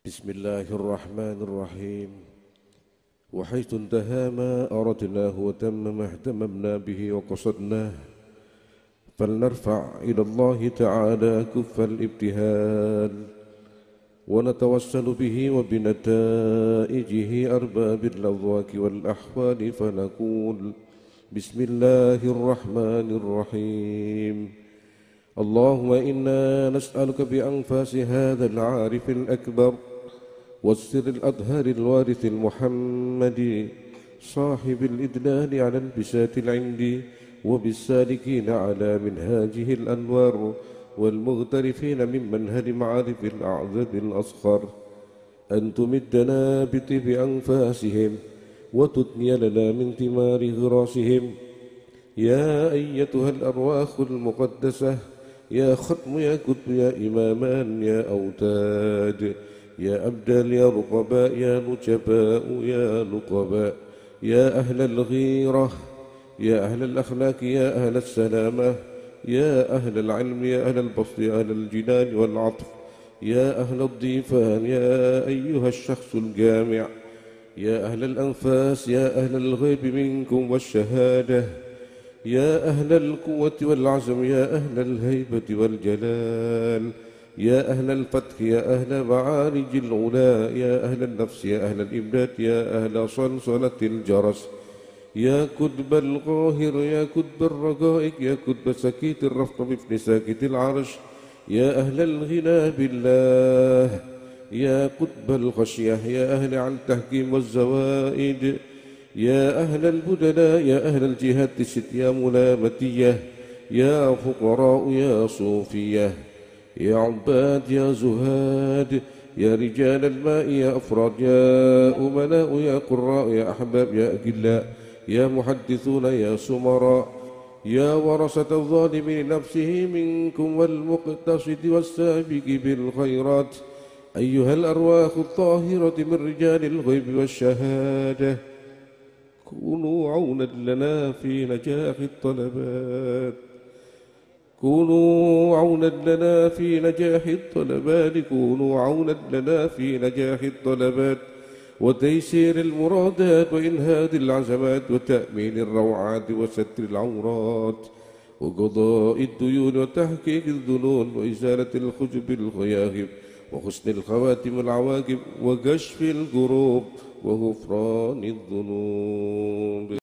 بسم الله الرحمن الرحيم. وحيث انتهى ما أردناه وتم ما اهتممنا به وقصدناه، فلنرفع إلى الله تعالى كف الابتهال، ونتوسل به وبنتائجه أرباب الأذواق والأحوال، فنقول: بسم الله الرحمن الرحيم. اللهم إنا نسألك بأنفاس هذا العارف الأكبر والسر الأطهر الوارث المحمدي صاحب الإدلال على البساط العندي، وبالسالكين على منهاجه الأنوار، والمغترفين من منهج معارف الأعذب الأصخر، أن تمدنا بطيب أنفاسهم وتثني لنا من ثمار غراسهم. يا أيتها الأرواح المقدسة، يا ختم يا كتب يا إمامان يا أوتاد، يا أبدال يا رقباء يا نجباء يا نقباء، يا أهل الغيرة، يا أهل الأخلاق، يا أهل السلامة، يا أهل العلم، يا أهل البسط، يا أهل الجنان والعطف، يا أهل الضيفان، يا أيها الشخص الجامع، يا أهل الأنفاس، يا أهل الغيب منكم والشهادة، يا أهل القوة والعزم، يا أهل الهيبة والجلال، يا أهل الفتح، يا أهل معارج العلا، يا أهل النفس، يا أهل الإمداد، يا أهل صلصلة الجرس، يا كتب القاهر، يا كتب الرقائق، يا كتب سكيت الرفق بفن ساكت العرش، يا أهل الغنى بالله، يا قطب الخشية، يا أهل عن التحكيم والزوائد، يا أهل البدلاء، يا أهل الجهاد الست، يا ملامتية، يا فقراء، يا صوفية، يا عباد، يا زهاد، يا رجال الماء، يا أفراد، يا أمناء، يا قراء، يا أحباب، يا أجلاء، يا محدثون، يا سمراء، يا ورثة الظالمين نفسه منكم والمقتصد والسابق بالخيرات، أيها الأرواح الطاهرة من رجال الغيب والشهادة، كونوا عونا لنا في نجاح الطلبات، كونوا عونا لنا في نجاح الطلبات، كونوا عونا لنا في نجاح الطلبات وتيسير المرادات وإنهاء العزمات وتأمين الروعات وستر العورات وقضاء الديون وتحقيق الظنون وإزالة الخجب الخياغب وحسن الخواتم العواقب وكشف الكروب وغفران الذنوب.